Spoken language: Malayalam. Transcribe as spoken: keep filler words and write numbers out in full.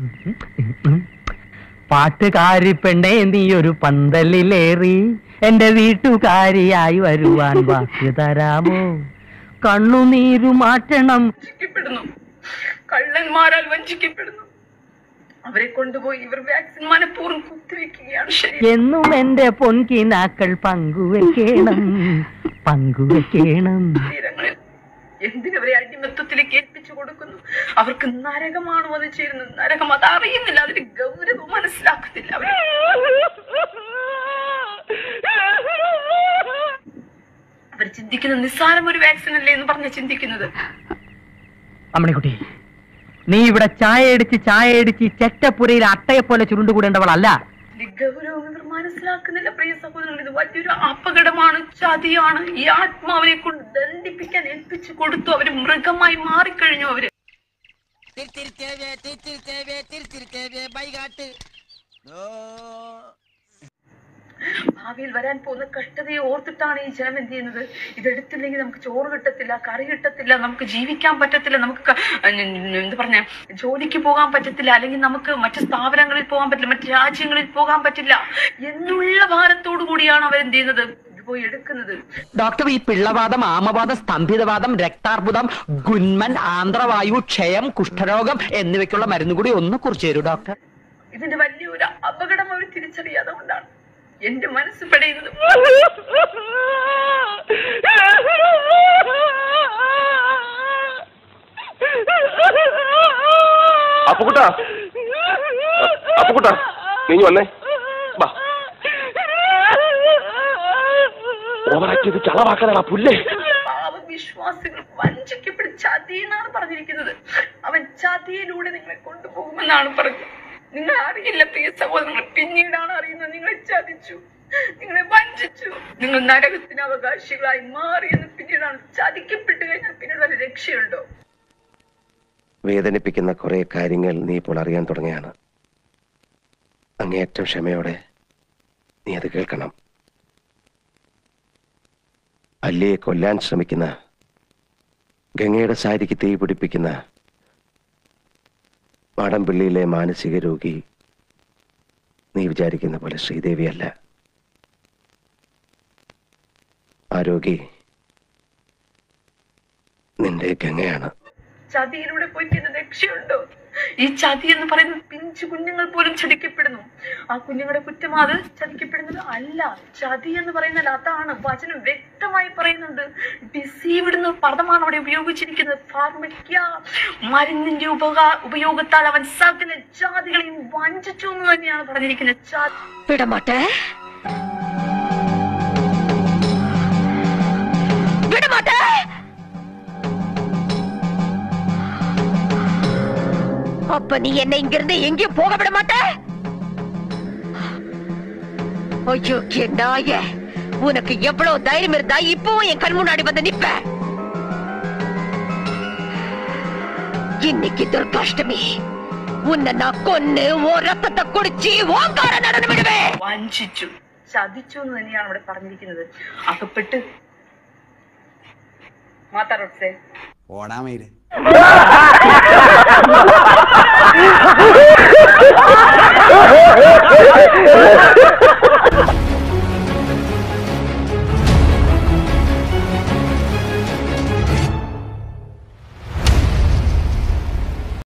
പാട്ടുകാരി പെണ്ണേ നീ ഒരു പന്തലിലേറി എന്റെ വീട്ടുകാരിയായി വരുവാൻ വാക്ക് തരാമോ? കണ്ണുനീരു മാറ്റണം. കള്ളന്മാരാൽ വഞ്ചിക്കപ്പെടുന്നു. അവരെ കൊണ്ടുപോയി ഇവർ വാക്സിൻ മനഃപൂർവ്വം കുത്തിവെക്കുകയാണ്. എന്നും എന്റെ പൊൻകിനാക്കൾ പങ്കുവെക്കണം പങ്കുവെക്കണം. എന്തിനവരെ അടിമത്വത്തിലേക്ക് ഏൽപ്പിച്ചു കൊടുക്കുന്നു? അവർക്ക് നരകമാണ് വന്നു ചേരുന്നത്. നരകം അത് അറിയുന്നില്ല, അതിന്റെ ഗൗരവം മനസ്സിലാക്കുന്നില്ല. അവർ അവർ ചിന്തിക്കുന്നത് നിസ്സാരം ഒരു വാക്സിൻ അല്ലേ എന്ന് പറഞ്ഞ ചിന്തിക്കുന്നത്. അമ്മണിക്കുട്ടി, നീ ഇവിടെ ചായ അടിച്ച് ചായ അടിച്ച് ചെറ്റപ്പുരയിൽ അട്ടയെ പോലെ ചുരുണ്ടുകൂടേണ്ടവളല്ല. ഗൗരവം ഇവർ മനസ്സിലാക്കുന്നില്ല. പ്രിയ സഹോദരങ്ങൾ, ഇത് വലിയൊരു അപകടമാണ്, ചതിയാണ്. ഈ ആത്മാവിനെ കൊണ്ട് ദണ്ഡിപ്പിക്കാൻ ഏൽപ്പിച്ചു കൊടുത്തു. അവര് മൃഗമായി മാറിക്കഴിഞ്ഞു. അവര് ഭാവിയിൽ വരാൻ പോകുന്ന കഷ്ടതയെ ഓർത്തിട്ടാണ് ഈ ജനം എന്ത് ചെയ്യുന്നത്? ഇതെടുത്തില്ലെങ്കിൽ നമുക്ക് ചോറ് കിട്ടത്തില്ല, കറി കിട്ടത്തില്ല, നമുക്ക് ജീവിക്കാൻ പറ്റത്തില്ല, നമുക്ക് എന്താ പറഞ്ഞ ജോലിക്ക് പോകാൻ പറ്റത്തില്ല, അല്ലെങ്കിൽ നമുക്ക് മറ്റു സ്ഥാപനങ്ങളിൽ പോകാൻ പറ്റില്ല, മറ്റു രാജ്യങ്ങളിൽ പോകാൻ പറ്റില്ല എന്നുള്ള ഭാരത്തോടു കൂടിയാണ് അവരെന്ത് ചെയ്യുന്നത്? പോയി എടുക്കുന്നത്. ഡോക്ടർ, ഈ പിള്ളവാദം, ആമവാദം, സ്തംഭിതവാദം, രക്താർബുദം, ഗുന്മൻ, ആന്ത്രവായു, ക്ഷയം, കുഷ്ഠരോഗം എന്നിവയ്ക്കുള്ള മരുന്ന് കൂടി ഒന്ന് കുറിച്ച് തരൂ ഡോക്ടർ. ഇതിന്റെ വലിയൊരു അപകടം അവർ തിരിച്ചറിയാതെ കൊണ്ടാണ് എന്റെ മനസ്സ് പെടയുന്നത്. അപ്പുകുട്ടാ, അപ്പുകുട്ടാ, നീ വന്നേ. ചളവാക്കാനാ പുല്ലേ. വിശ്വാസികൾ വഞ്ചിക്കപ്പെടും. ചതി എന്നാണ് പറഞ്ഞിരിക്കുന്നത്. അവൻ ചതിയിലൂടെ നിങ്ങളെ കൊണ്ടുപോകുമെന്നാണ് പറഞ്ഞത്. നിങ്ങൾ അറിയില്ല പ്രിയ സഹോദരങ്ങൾ, പിന്നീടാണ് അറിയുന്നത് നിങ്ങളെ ചതിച്ചു, നിങ്ങളെ വഞ്ചിച്ചു, നിങ്ങൾ നരകത്തിന് അവകാശികളായി മാറിയെന്ന് പിന്നീടാണ്. ചതിക്കപ്പെട്ട് കഴിഞ്ഞാൽ പിന്നീട് വരെ രക്ഷയുണ്ടോ? വേദനിപ്പിക്കുന്ന കുറെ കാര്യങ്ങൾ നീ ഇപ്പോൾ അറിയാൻ തുടങ്ങിയാണ്. അങ്ങേയറ്റം ക്ഷമയോടെ നീ അത് കേൾക്കണം. അല്ലിയെ കൊല്ലാൻ ശ്രമിക്കുന്ന, ഗംഗയുടെ സാരിക്ക് തീ പിടിപ്പിക്കുന്ന മാടമ്പിള്ളിയിലെ മാനസിക രോഗി നീ വിചാരിക്കുന്ന പോലെ ശ്രീദേവിയല്ല. ആ രോഗി നിന്റെ ഗംഗയാണ്. ചതിയിലൂടെ പോയി രക്ഷയുണ്ടോ? ഈ ചതി എന്ന് പറയുന്നത് പിഞ്ചു കുഞ്ഞുങ്ങൾ പോലും ചതിക്കപ്പെടുന്നു. ആ കുഞ്ഞുങ്ങളുടെ കുറ്റം അത് ചതിക്കപ്പെടുന്നത് അല്ല. ചതി എന്ന് പറയുന്നത് അതാണ്. വചനം വ്യക്തമായി പറയുന്നുണ്ട്. ഡിസീവ്ഡ് എന്ന പദമാണ് അവിടെ ഉപയോഗിച്ചിരിക്കുന്നത്. ഫാർമക്യ, മരുന്നിന്റെ ഉപകാ ഉപയോഗത്താൽ അവൻ സകല ജാതികളെയും വഞ്ചിച്ചു എന്ന് തന്നെയാണ് പറഞ്ഞിരിക്കുന്നത്. அப்ப நீ என்ன இங்கிருந்து எங்கேயும் போக விட மாட்ட? ஐயோ நாயே, உனக்கு எவ்வளவு தைரியம் இருந்தா இப்பவும் என் கண் முன்னாடி வந்து நிப்ப? இன்னைக்கு துர்காஷ்டமி, உன்னை நான் கொன்னு ஓ ரத்தத்தை குடிச்சு ஓங்கார நடனம் விடுவேன். വഞ്ചിച്ചു, ചതിച്ചു എന്ന് തന്നെയാണ് ഇവിടെ പറഞ്ഞിരിക്കുന്നത്. അകപ്പെട്ട് മാതാറോട്സേ ഓടാമേര് Ha ha ha ha!